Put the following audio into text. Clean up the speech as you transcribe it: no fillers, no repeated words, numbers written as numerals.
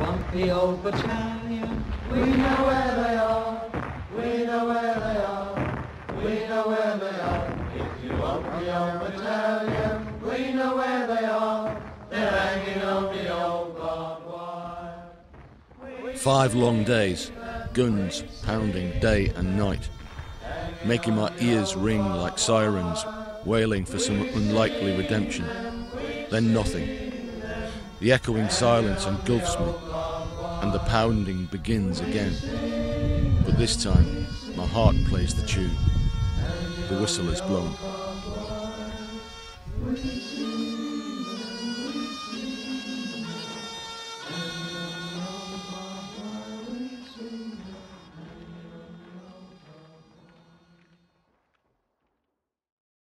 grumpy old battalion. We know where they are, we know where they are, we know where they are. If you want the old battalion, we know where they are. They're hanging on the old barbed wire. 5 long days, guns pounding day and night, making my ears ring like sirens, wailing for some unlikely redemption. Then nothing. The echoing silence engulfs me, and the pounding begins again. But this time, my heart plays the tune. The whistle is blown.